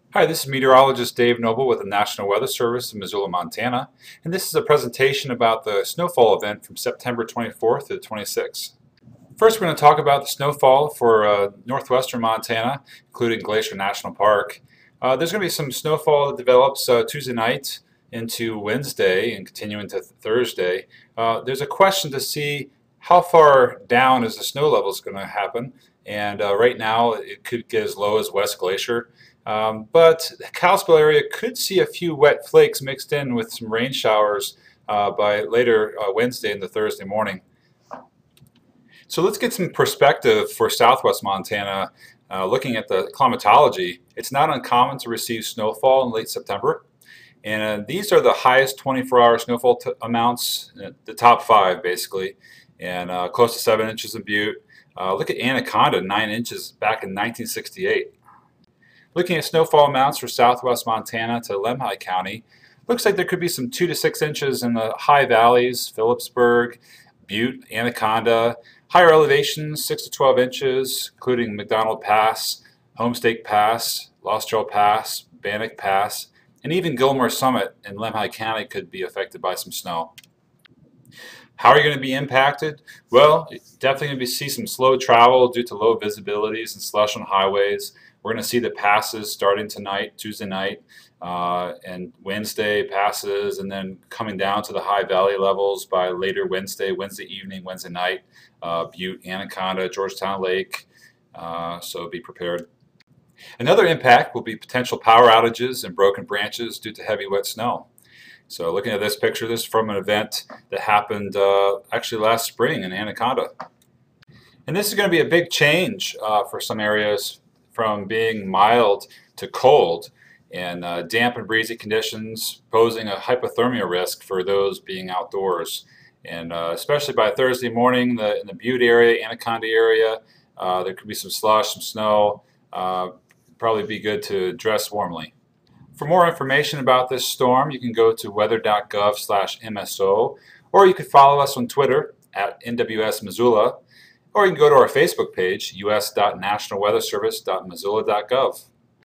Hi, this is meteorologist Dave Noble with the National Weather Service in Missoula, Montana, and this is a presentation about the snowfall event from September 24th to the 26th. First, we're going to talk about the snowfall for northwestern Montana, including Glacier National Park. There's going to be some snowfall that develops Tuesday night into Wednesday and continuing to Thursday. There's a question to see how far down is the snow levels going to happen, and right now it could get as low as West Glacier. But the Kalispell area could see a few wet flakes mixed in with some rain showers by later Wednesday into Thursday morning. So let's get some perspective for southwest Montana. Looking at the climatology, it's not uncommon to receive snowfall in late September. And these are the highest 24-hour snowfall amounts, the top 5 basically, and close to 7 inches in Butte. Look at Anaconda, 9 inches back in 1968. Looking at snowfall amounts for southwest Montana to Lemhi County, looks like there could be some 2 to 6 inches in the high valleys, Phillipsburg, Butte, Anaconda. Higher elevations, 6 to 12 inches, including McDonald Pass, Homestake Pass, Lost Trail Pass, Bannock Pass, and even Gilmore Summit in Lemhi County could be affected by some snow. How are you going to be impacted? Well, definitely going to see some slow travel due to low visibilities and slush on highways. We're going to see the passes starting tonight, Tuesday night, and Wednesday passes, and then coming down to the high valley levels by later Wednesday evening, Wednesday night, Butte, Anaconda, Georgetown Lake, so be prepared. Another impact will be potential power outages and broken branches due to heavy wet snow. So looking at this picture, this is from an event that happened actually last spring in Anaconda. And this is going to be a big change for some areas, from being mild to cold, and damp and breezy conditions posing a hypothermia risk for those being outdoors. And especially by Thursday morning in the Butte area, Anaconda area, there could be some slush, some snow. Probably be good to dress warmly. For more information about this storm, you can go to weather.gov/MSO, or you can follow us on Twitter at NWS Missoula, or you can go to our Facebook page, us.nationalweatherservice.missoula.gov.